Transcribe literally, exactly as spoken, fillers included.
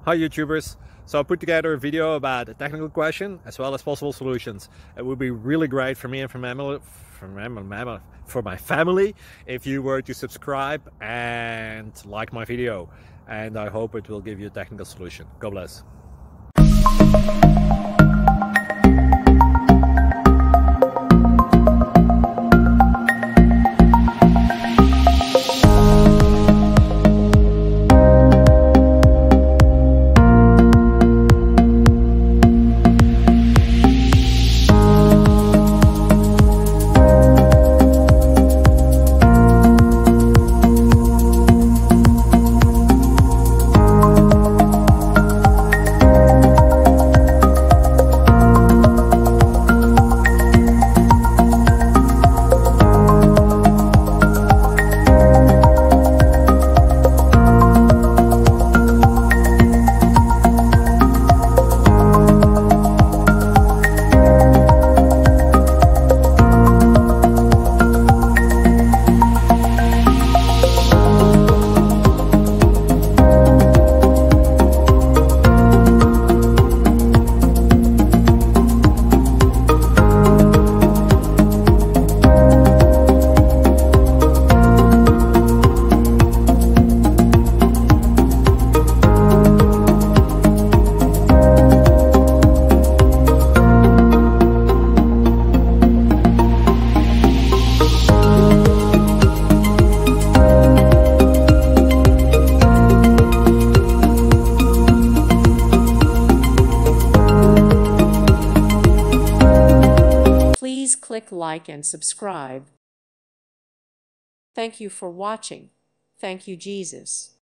Hi YouTubers! So I put together a video about a technical question as well as possible solutions. It would be really great for me and for my family, for my, for my family if you were to subscribe and like my video, and I hope it will give you a technical solution. God bless. Please click like and subscribe. Thank you for watching. Thank you, Jesus.